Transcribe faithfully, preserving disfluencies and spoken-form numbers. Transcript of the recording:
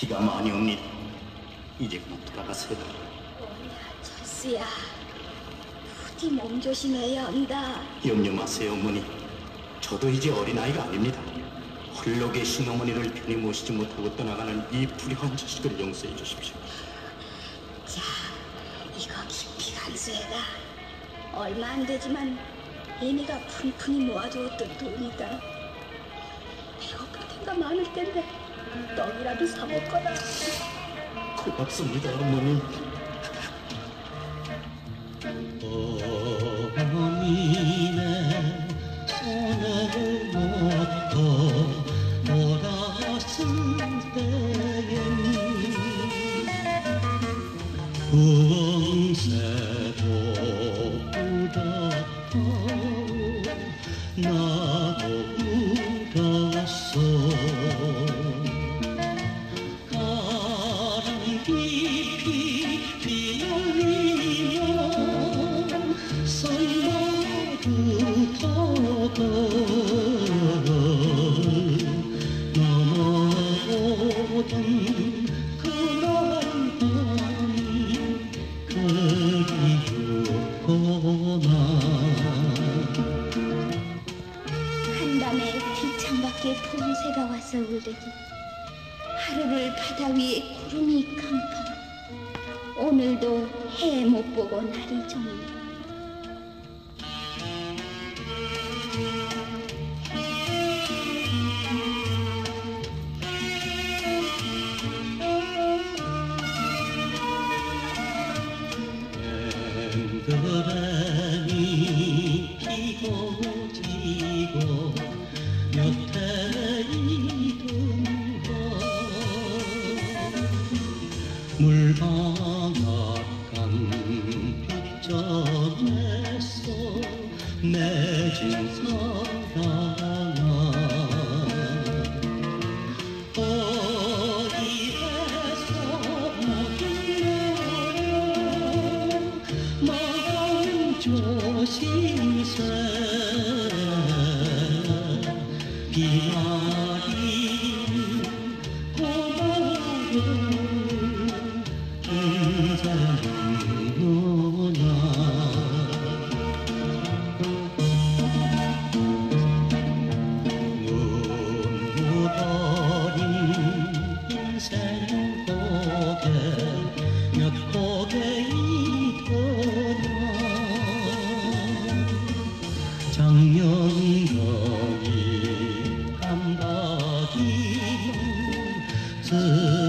비가 많이 옵니다. 이제 곧 돌아가세요. 철수야, 부디 몸 조심해야 한다. 염려 마세요, 어머니. 저도 이제 어린아이가 아닙니다. 홀로 계신 어머니를 편히 모시지 못하고 떠나가는 이 불효한 자식을 용서해 주십시오. 자, 이거 깊이 간수해라. 얼마 안 되지만 애미가 푼푼히 모아두었던 돈이다. 배고플 텐가 많을 텐데 떡이라도 사볼 거다. 고맙습니다, 어머니. 어머니네 손에부터 돌았을 때에 구원새도 울었고 나도 울었어. 바람 깊이 휘날리며 선마루터걸 넘어오던 그날 밤이 그리웠구나. 한밤에 뒷창밖에 푸른새가 와서 울더니 하루를 바다 위에 구름이 캄캄. 오늘도 해 못 보고 날이 좋네. 앵그레니 피고 지고 옆에 있던 거 물방앗간 빗점에서 맺은 사랑아 어디에서 모든 마음 조심세 비마린 고마워요 인생이구나. 눈무더린 인생 고개 몇 고개 있더라. 작년거리 깜박이